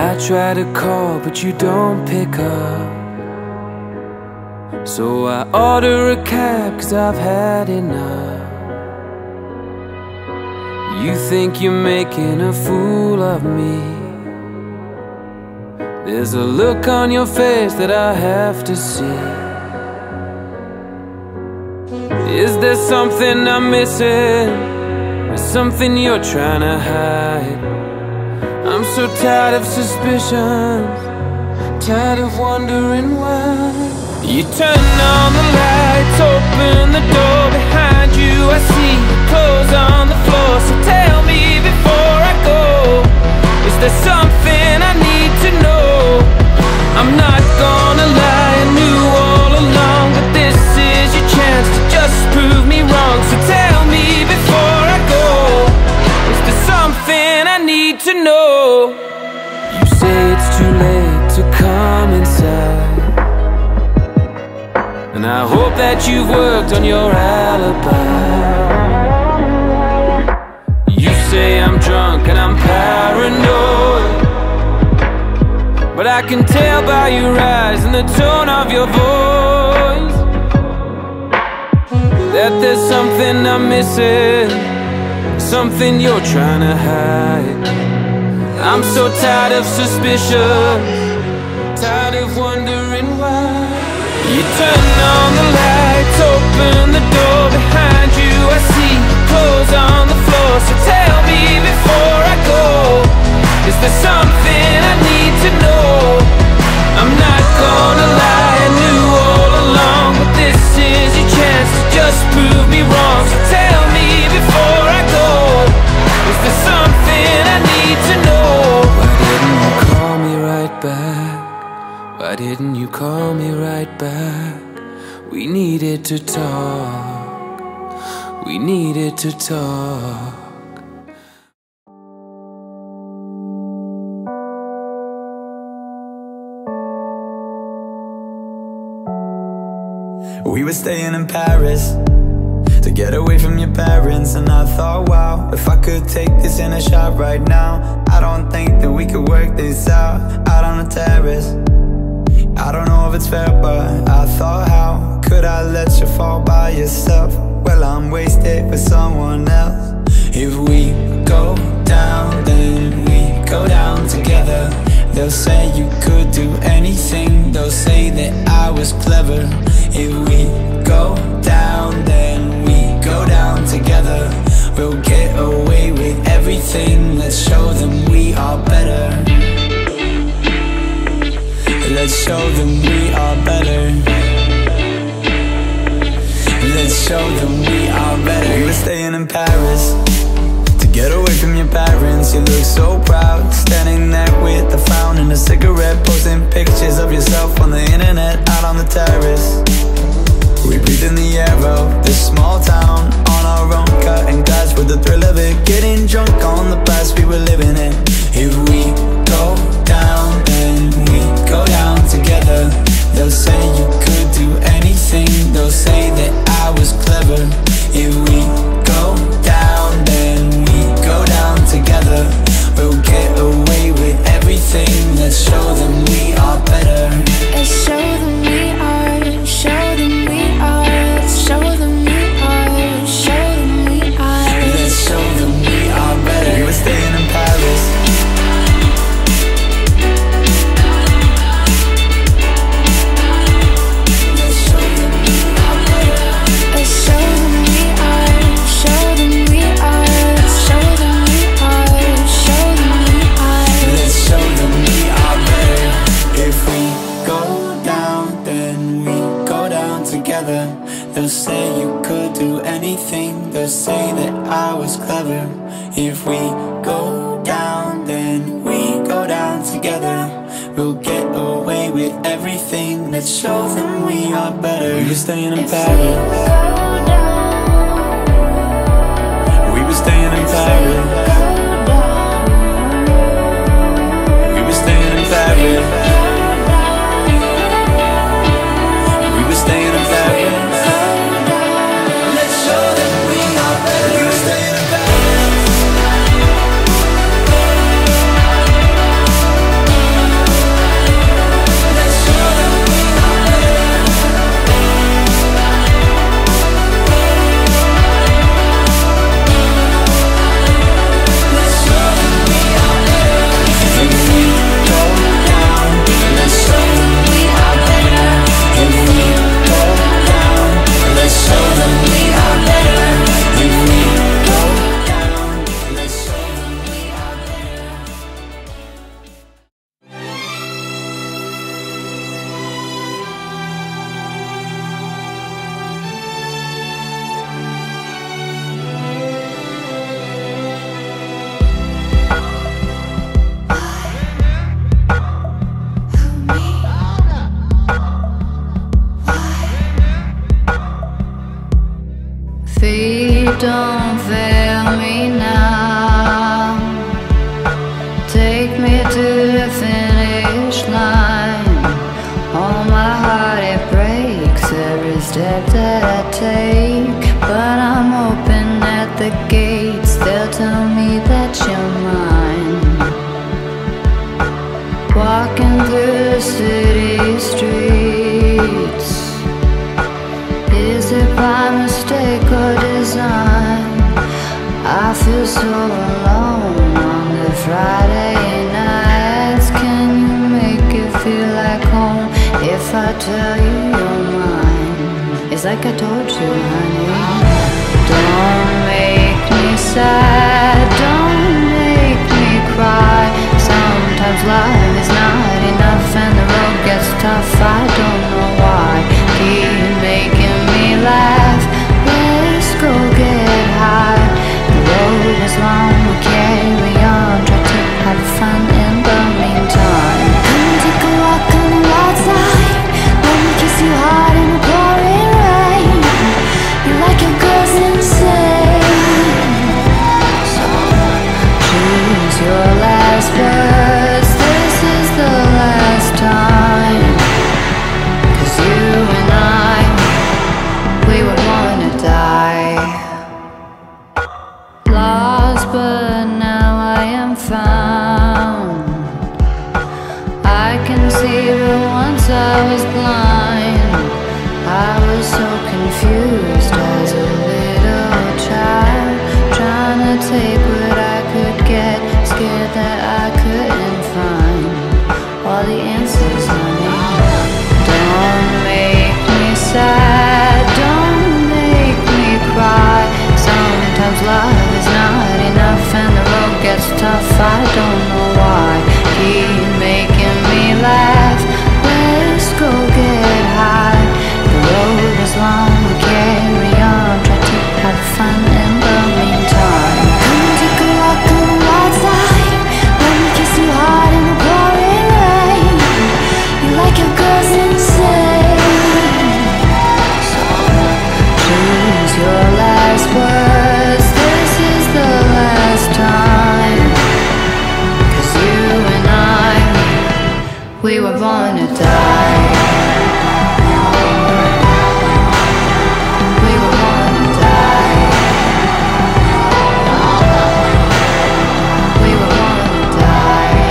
I try to call, but you don't pick up. So I order a cab, 'cause I've had enough. You think you're making a fool of me. There's a look on your face that I have to see. Is there something I'm missing? Or something you're trying to hide? I'm so tired of suspicions, tired of wondering why. You turn on the lights, open the door behind you. I see your clothes on the floor, so tell me before I go, is there something I need to know? I'm not gonna lie, I knew all along, but this is your chance to just prove me wrong. So tell me before I go, is there something I need to know? You say it's too late to come inside, and I hope that you've worked on your alibi. You say I'm drunk and I'm paranoid, but I can tell by your eyes and the tone of your voice that there's something I'm missing, something you're trying to hide. I'm so tired of suspicion, tired of wondering why. You turn on the lights, open the door behind you. I see clothes on the floor, so tell me before I go, is there something I need to know? I'm not gonna lie, I knew all along, but this is your chance to just prove me wrong. So tell me before I go, is there something I need to know? Why didn't you call me right back? Why didn't you call me right back? We needed to talk, we needed to talk. We were staying in Paris to get away from your parents, and I thought, wow, if I could take this in a shot right now, I don't think that we could work this out on the terrace. I don't know if it's fair, but I thought, how could I let you fall by yourself? Well, I'm wasted with someone else. If we go down, then we go down together. They'll say you could do anything, they'll say that I was clever. If we go down, then we go down together. We'll get away with everything, let's show them we are better. Let's show them we are better. Let's show them we are better. We were staying in Paris to get away from your parents. You look so proud, standing there with a frown and a cigarette, posting pictures of yourself on the internet, out on the terrace. We breathe in the air of this small town on our own, cutting glass with the thrill of it, getting drunk on the past we were living in. If we go down, then we go down together. They'll say you could do anything, they'll say that I was clever. If we go down, then we go down together. We'll get away with everything, let's show them we are better. Let's show them we are, show them we are, show them we are, show them we are. Let's show them we are better. We were staying in Paris. Let's show them we are better. Let's show them we are, show them we are, show them we are, show them we are. Let's show them we are better. If we go down, then we go down together. They'll say you could do anything, they'll say that I was clever. If we go down, then we go down together. We'll get away with everything, let's show them we are better. We were staying in Paris. We were staying in Paris. We were staying in Paris. We were staying in Paris. Let's show them we are better. We were staying in Paris. don't fail me now. Take me to the finish line. Oh, my heart, it breaks every step that I take. But I'm open at the gates, they'll tell me that you're mine. Walking through the city streets, is it by mistake or design? I feel so alone on the Friday nights. Can you make it feel like home if I tell you you're mine? It's like I told you, honey. Don't make me sad, don't make me cry. Sometimes life is not enough and the road gets tough. I don't know why. Keep making me laugh. Let's go get high. The road is long, we'll carry on. Try to have fun in the meantime. Come take a walk on the wild side. Let me kiss you hard in the pouring rain. You like your girls insane, so choose your last words. This is the last time. 'Cause you and I, we would wanna die. Lost, but now I am found. I can see, but once I was blind. I was so confused as a little child, trying to take what I could get, scared that I couldn't find all the answers, honey. Don't make me sad, don't make me cry. Sometimes love is not enough and the road gets tough. I don't know why. Keep making me laugh. Let's go get high. The road is long, we'll carry on. Try to have fun in the meantime. Come take a walk on the wild side. Let me kiss you hard in the pouring rain. You like your girls insane, so choose your last words. This is the last time. 'Cause you and I, we were born to die. We were born to die. We were born to die.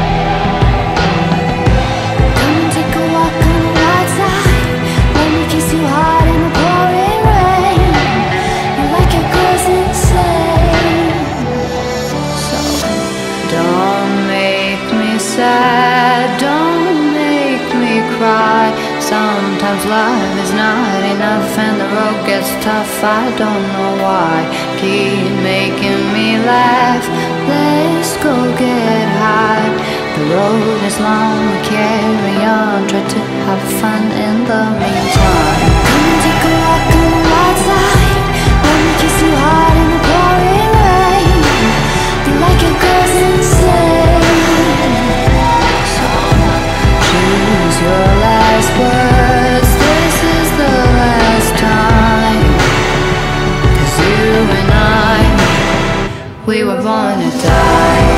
Come and take a walk on the wild side. Let me kiss you hard in the pouring rain. You like your girls insane, so don't make me sad, don't make me cry. Sometimes love is not enough and the road gets tough. I don't know why. Keep making me laugh. Let's go get high. The road is long, we carry on. Try to have fun in the meantime. Come and take a walk on the wild side. Let me kiss you hard in the pouring rain. You like your girls insane, so choose your last words. This is the last time. 'Cause you and I, we were born to die.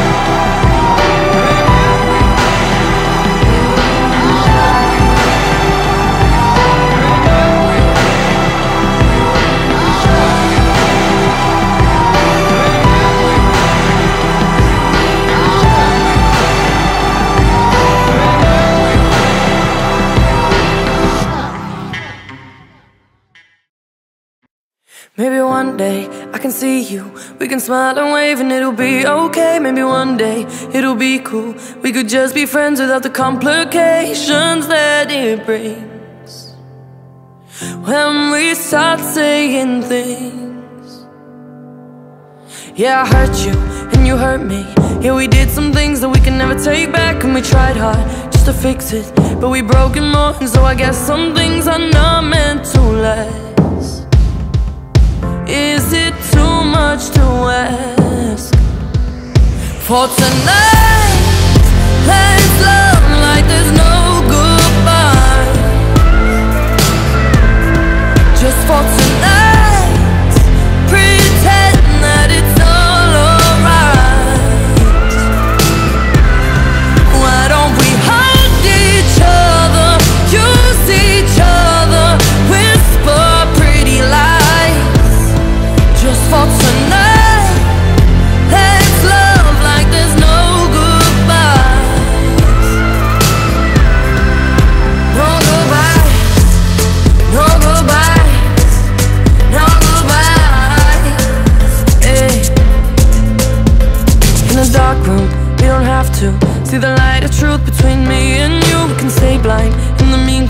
Maybe one day I can see you, we can smile and wave and it'll be okay. Maybe one day it'll be cool, we could just be friends without the complications that it brings. When we start saying things, yeah, I hurt you and you hurt me. Yeah, we did some things that we can never take back, and we tried hard just to fix it, but we broke it more, and so I guess some things are not meant to last. Is it too much to ask for tonight? Let's love like there's no goodbye. Just for tonight,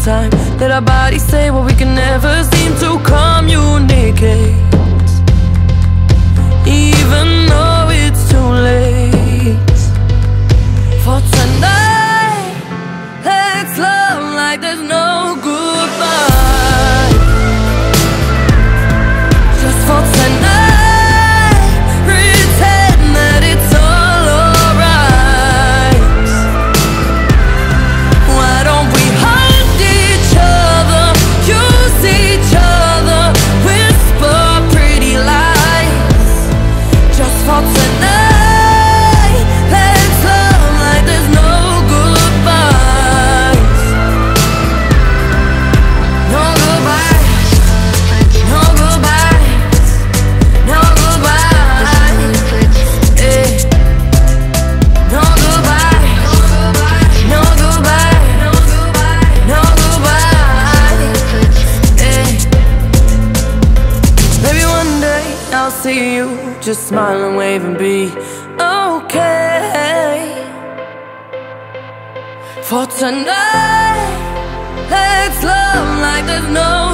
time that our bodies say what we can never seem to communicate. Even though it's too late for tonight, let's love like there's no goodbye. Just for tonight, pretend that it's all alright. Why don't we hold each other, use each other, whisper pretty lies. Just for tonight, let's love like there's no goodbyes. No goodbyes, no goodbyes, no goodbyes, eh. No goodbyes, no goodbyes, no goodbyes, eh. Maybe one day I'll see you, just smile and wave and be okay. For tonight, let's love like there's no